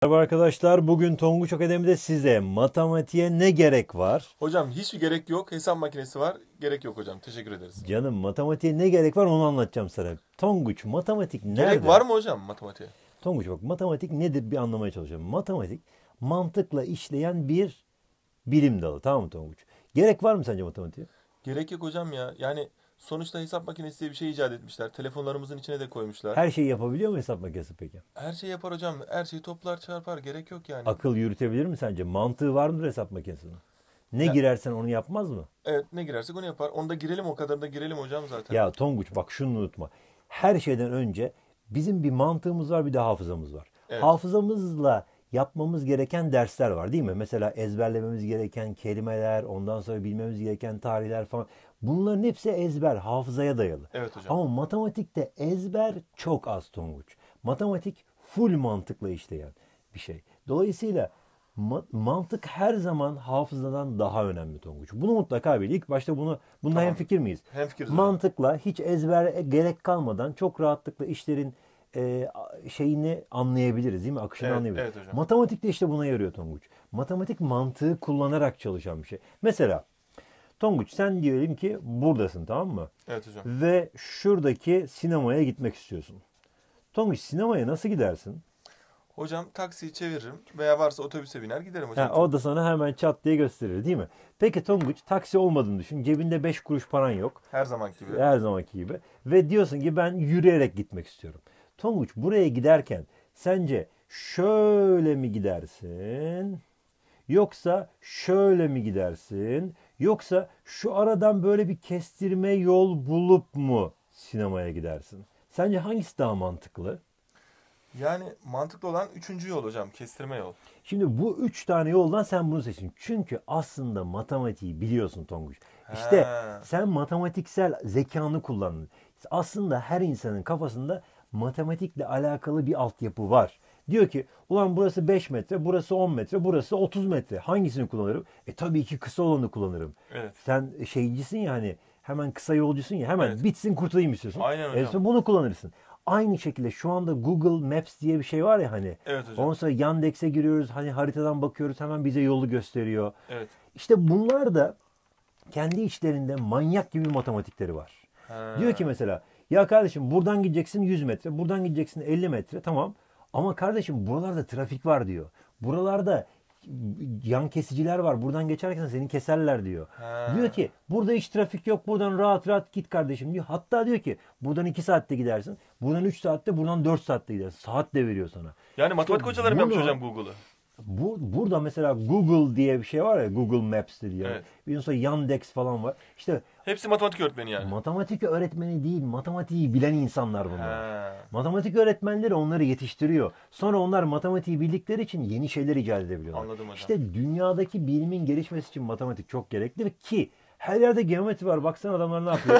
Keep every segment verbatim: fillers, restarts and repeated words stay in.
Merhaba arkadaşlar. Bugün Tonguç Akademi'de size matematiğe ne gerek var? Hocam hiçbir gerek yok. Hesap makinesi var. Gerek yok hocam. Teşekkür ederiz. Canım matematiğe ne gerek var onu anlatacağım sana. Tonguç matematik Gerek nerede? var mı hocam matematiğe? Tonguç bak matematik nedir bir anlamaya çalışıyorum. Matematik mantıkla işleyen bir bilim dalı, tamam mı Tonguç? Gerek var mı sence matematiğe? Gerek yok hocam ya. Yani sonuçta hesap makinesi diye bir şey icat etmişler. Telefonlarımızın içine de koymuşlar. Her şeyi yapabiliyor mu hesap makinesi peki? Her şey yapar hocam. Her şeyi toplar çarpar. Gerek yok yani. Akıl yürütebilir mi sence? Mantığı var mıdır hesap makinesinin? Ne Ya, girersen onu yapmaz mı? evet, ne girersek onu yapar. Onu da girelim, o kadar da girelim hocam zaten. Ya Tonguç bak şunu unutma. Her şeyden önce bizim bir mantığımız var, bir de hafızamız var. Evet. Hafızamızla yapmamız gereken dersler var değil mi? Mesela ezberlememiz gereken kelimeler, ondan sonra bilmemiz gereken tarihler falan. Bunların hepsi ezber, hafızaya dayalı. Evet hocam. Ama matematikte ezber çok az Tonguç. Matematik full mantıkla işleyen bir şey. Dolayısıyla ma- mantık her zaman hafızadan daha önemli Tonguç. Bunu mutlaka bil. İlk başta bunu bunda Tamam. hemfikir miyiz? Hemfikiriz hocam. Mantıkla hiç ezber gerek kalmadan çok rahatlıkla işlerin e, şeyini anlayabiliriz değil mi? Akışını Evet, anlayabiliriz. evet hocam. Matematik de işte buna yarıyor Tonguç. Matematik mantığı kullanarak çalışan bir şey. Mesela Tonguç sen diyelim ki buradasın, tamam mı? Evet hocam. Ve şuradaki sinemaya gitmek istiyorsun. Tonguç sinemaya nasıl gidersin? Hocam taksiyi çeviririm veya varsa otobüse biner giderim Ha, hocam. o da sana hemen çat diye gösterir değil mi? Peki Tonguç taksi olmadığını düşün. Cebinde beş kuruş paran yok. Her zamanki gibi. Her zamanki gibi. Ve diyorsun ki ben yürüyerek gitmek istiyorum. Tonguç buraya giderken sence şöyle mi gidersin? Yoksa şöyle mi gidersin? Yoksa şu aradan böyle bir kestirme yol bulup mu sinemaya gidersin? Sence hangisi daha mantıklı? Yani mantıklı olan üçüncü yol hocam. Kestirme yol. Şimdi bu üç tane yoldan sen bunu seçin. Çünkü aslında matematiği biliyorsun Tonguç. İşte He. sen matematiksel zekanı kullandın. Aslında her insanın kafasında matematikle alakalı bir altyapı var. Diyor ki ulan burası beş metre, burası on metre, burası otuz metre. Hangisini kullanırım? E tabii ki kısa olanı kullanırım. Evet. Sen şeycisin ya, hani hemen kısa yolcusun ya, hemen Evet. bitsin kurtulayım istiyorsun. Aynen E hocam. sonra bunu kullanırsın. Aynı şekilde şu anda Google Maps diye bir şey var ya hani. Evet hocam. Ondan sonra Yandex'e giriyoruz. Hani haritadan bakıyoruz, hemen bize yolu gösteriyor. Evet. İşte bunlar da kendi içlerinde manyak gibi matematikleri var. Diyor ki He. mesela ya kardeşim buradan gideceksin yüz metre, buradan gideceksin elli metre, tamam. Ama kardeşim buralarda trafik var diyor. Buralarda yan kesiciler var. Buradan geçerken seni keserler diyor. Diyor He. ki burada hiç trafik yok. Buradan rahat rahat git kardeşim diyor. Hatta diyor ki buradan iki saatte gidersin. Buradan üç saatte, buradan dört saatte gidersin. Saat de veriyor sana. Yani İşte matematik hocalarım yapmış bunu hocam Google'ı. bu, burada mesela Google diye bir şey var ya, Google Maps diye. Evet. Bir sonra Yandex falan var. İşte Hepsi matematik öğretmeni yani. matematik öğretmeni değil, matematiği bilen insanlar bunlar. He. Matematik öğretmenleri onları yetiştiriyor. Sonra onlar matematiği bildikleri için yeni şeyler icat edebiliyorlar. Anladım hocam. İşte dünyadaki bilimin gelişmesi için matematik çok gerekli ki her yerde geometri var. Baksana adamlar ne yapıyor?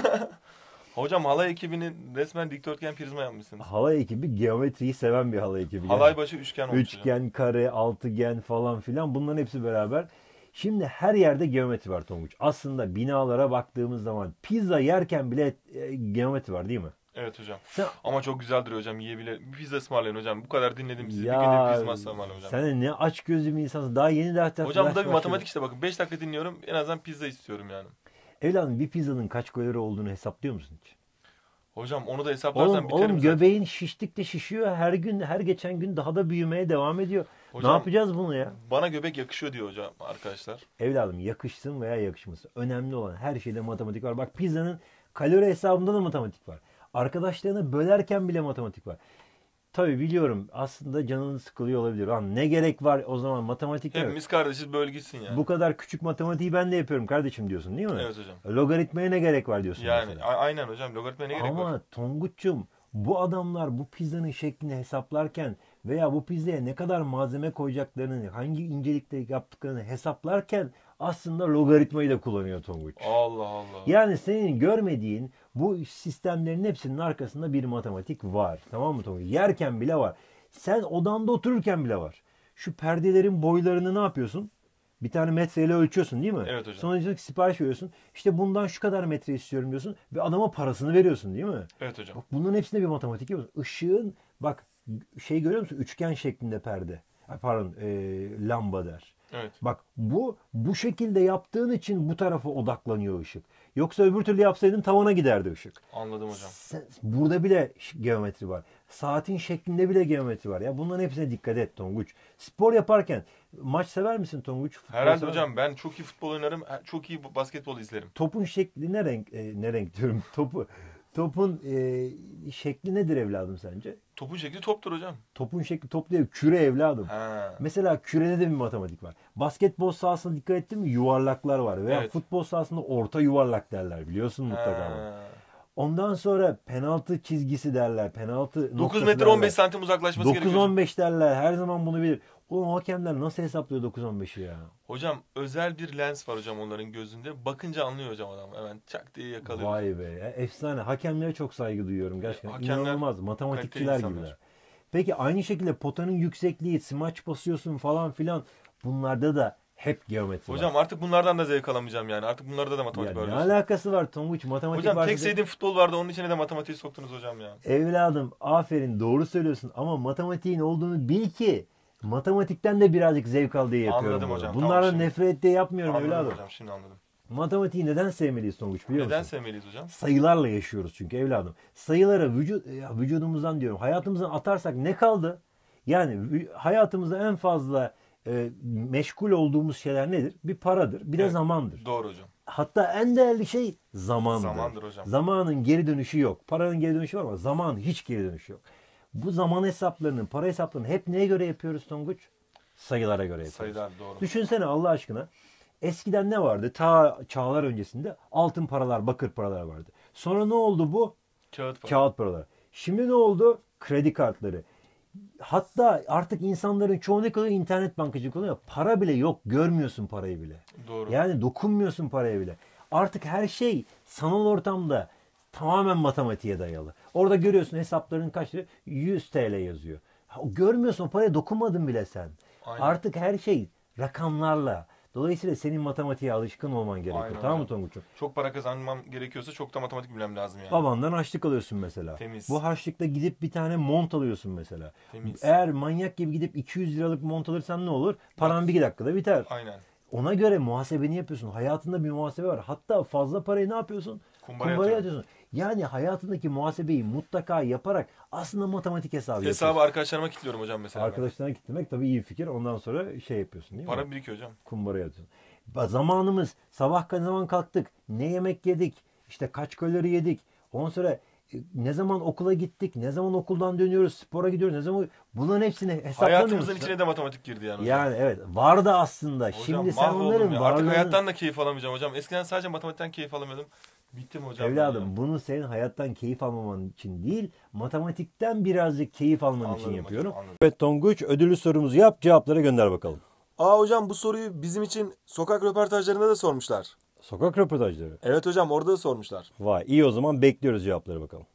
Hocam halay ekibini resmen dikdörtgen prizma yapmışsınız. Halay ekibi geometriyi seven bir halay ekibi. Halay başı üçgen olmuş hocam. Üçgen, kare, altıgen falan filan, bunların hepsi beraber. Şimdi her yerde geometri var Tonguç. Aslında binalara baktığımız zaman pizza yerken bile e, geometri var değil mi? Evet hocam. Sen, Ama çok güzeldir hocam, yiyebilir. Bir pizza ısmarlayın hocam. Bu kadar dinledim sizi. Bir günde bir ya pizza ısmarlayın hocam. sen ne aç gözlü bir insansın. Daha yeni ders ders Hocam bu ders da bir başladı. matematik işte, bakın. Beş dakika dinliyorum. En azından pizza istiyorum yani. Evladım bir pizzanın kaç kalori olduğunu hesaplıyor musun hiç? Hocam onu da Oğlum, hesaplarsan biterim oğlum zaten. göbeğin şiştikçe şişiyor. Her gün, her geçen gün daha da büyümeye devam ediyor. Ne Hocam yapacağız bunu ya? bana göbek yakışıyor diyor hocam arkadaşlar. Evladım yakışsın veya yakışmasın. Önemli olan her şeyde matematik var. Bak pizzanın kalori hesabında da matematik var. Arkadaşlarını bölerken bile matematik var. Tabii biliyorum aslında canın sıkılıyor olabilir. Lan ne gerek var o zaman matematik mi? Hepimiz kardeşiz, böyle gitsin yani. Bu kadar küçük matematiği ben de yapıyorum kardeşim diyorsun değil mi? Evet hocam. Logaritmaya ne gerek var diyorsun Yani mesela. a- aynen hocam, logaritmaya ne gerek var? Ama Tonguç'um bu adamlar bu pizzanın şeklini hesaplarken veya bu pizzaya ne kadar malzeme koyacaklarını, hangi incelikte yaptıklarını hesaplarken aslında logaritmayı da kullanıyor Tonguç. Allah Allah. Yani senin görmediğin bu sistemlerin hepsinin arkasında bir matematik var. Tamam mı Tonguç? Yerken bile var. Sen odanda otururken bile var. Şu perdelerin boylarını ne yapıyorsun? Bir tane metreyle ölçüyorsun değil mi? Evet hocam. Sonra diyorsun ki sipariş veriyorsun. İşte bundan şu kadar metre istiyorum diyorsun. Ve adama parasını veriyorsun değil mi? Evet hocam. Bak bunların hepsinde bir matematik yapıyorsun. Işığın bak şey görüyor musun? Üçgen şeklinde perde. Pardon, e, lambader. Evet. Bak bu bu şekilde yaptığın için bu tarafa odaklanıyor ışık. Yoksa öbür türlü yapsaydın tavana giderdi ışık. Anladım hocam. Sen- burada bile ş- geometri var. Saatin şeklinde bile geometri var. Ya bunların hepsine dikkat et Tonguç. Spor yaparken maç sever misin Tonguç? Futbol Herhalde sever hocam, ben çok iyi futbol oynarım. Çok iyi basketbol izlerim. Topun şekli ne renk e, ne renk diyorum. Topu topun e, şekli nedir evladım sence? Topun şekli toptur hocam. Topun şekli top değil, küre evladım. Ha. Mesela kürede de bir matematik var. Basketbol sahasında dikkat ettin mi? Yuvarlaklar var. Veya Evet. futbol sahasında orta yuvarlak derler. Biliyorsun mutlaka. Ha. bunu. Ondan sonra penaltı çizgisi derler. Penaltı dokuz noktası metre derler. on beş santim uzaklaşması gerekiyor dokuz hocam. on beş derler. Her zaman bunu bilir. Oğlum hakemler nasıl hesaplıyor dokuz on beşi ya? Hocam özel bir lens var hocam onların gözünde. Bakınca anlıyor hocam adam. Hemen çak diye yakalıyor. Vay be. Ya, efsane. Hakemlere çok saygı duyuyorum. Gerçekten Hakemler inanılmaz. Matematikçiler kaliteli gibiler. insanlar. Peki aynı şekilde potanın yüksekliği, smaç basıyorsun falan filan. Bunlarda da hep geometri var. Hocam artık bunlardan da zevk alamayacağım yani. Artık bunlarda da matematik Ya var ne diyorsun. alakası var Tonguç? Matematik Hocam varsa tek da- sevdiğim futbol vardı. Onun içine de matematiği soktunuz hocam ya. Evladım aferin doğru söylüyorsun ama matematiğin olduğunu bil ki matematikten de birazcık zevk al diye yapıyorum Anladım bunu. hocam, Bunlardan tamam, şimdi- nefret diye yapmıyorum Anladım evladım. hocam, şimdi anladım. Matematiği neden sevmeliyiz Tonguç biliyor Neden musun? sevmeliyiz hocam? Sayılarla yaşıyoruz çünkü evladım. Sayıları vücut, ya vücudumuzdan diyorum hayatımızdan atarsak ne kaldı? Yani vü- hayatımızda en fazla e, meşgul olduğumuz şeyler nedir? Bir paradır, bir de Evet. zamandır. Doğru hocam. Hatta en değerli şey zamandır. Zamandır hocam. Zamanın geri dönüşü yok. Paranın geri dönüşü var ama zamanın hiç geri dönüşü yok. Bu zaman hesaplarının, para hesaplarını hep neye göre yapıyoruz Tonguç? Sayılara göre yapıyoruz. Sayılar doğru. Düşünsene Allah aşkına. Eskiden ne vardı? Ta çağlar öncesinde altın paralar, bakır paralar vardı. Sonra ne oldu bu? Kağıt para. Kağıt paralar. Şimdi ne oldu? Kredi kartları. Hatta artık insanların çoğu ne kadar internet bankacılık kullanıyor. Para bile yok. Görmüyorsun parayı bile. Doğru. Yani dokunmuyorsun paraya bile. Artık her şey sanal ortamda tamamen matematiğe dayalı. Orada görüyorsun hesapların kaç lira? yüz T L yazıyor. Ha, görmüyorsun, o paraya dokunmadın bile sen. Aynen. Artık her şey rakamlarla. Dolayısıyla senin matematiğe alışkın olman gerekiyor. Aynen Tamam mı hocam. Tonguç'um? Çok para kazanmam gerekiyorsa çok da matematik bilmem lazım yani. Babandan harçlık alıyorsun mesela. Temiz. Bu harçlıkla gidip bir tane mont alıyorsun mesela. Temiz. Eğer manyak gibi gidip iki yüz liralık mont alırsan ne olur? Paran bir iki dakikada biter. Aynen. Ona göre muhasebeni yapıyorsun. Hayatında bir muhasebe var. Hatta fazla parayı ne yapıyorsun? Kumbaraya Kumbaraya atıyorum. atıyorsun. Yani hayatındaki muhasebeyi mutlaka yaparak aslında matematik hesabı Hesabı yapıyorsun. arkadaşlarıma kilitliyorum hocam mesela. ben. Arkadaşlarına gitmek tabii iyi bir fikir. Ondan sonra şey yapıyorsun değil mi? Para birikiyor hocam. Kumbaraya atıyorsun. Ba- Zamanımız sabah ne zaman kalktık? Ne yemek yedik? İşte kaç kalori yedik? Ondan sonra e, ne zaman okula gittik? Ne zaman okuldan dönüyoruz? Spora gidiyoruz? Ne zaman? Bunların hepsini hesaplamıyoruz. Hayatımızın içine de matematik girdi yani hocam. Yani evet vardı aslında. Hocam Şimdi sen mahvoldum onların ya. Artık varlığını- hayattan da keyif alamayacağım hocam. Eskiden sadece matematikten keyif alamıyordum. Bittim hocam. Evladım ben ya. bunu senin hayattan keyif almaman için değil, matematikten birazcık keyif alman için Anladım yapıyorum. hocam, anladım. Evet Tonguç ödüllü sorumuzu yap, cevaplara gönder bakalım. Aa hocam, bu soruyu bizim için sokak röportajlarında da sormuşlar. Sokak röportajları. Evet hocam, orada da sormuşlar. Vay iyi o zaman bekliyoruz cevapları bakalım.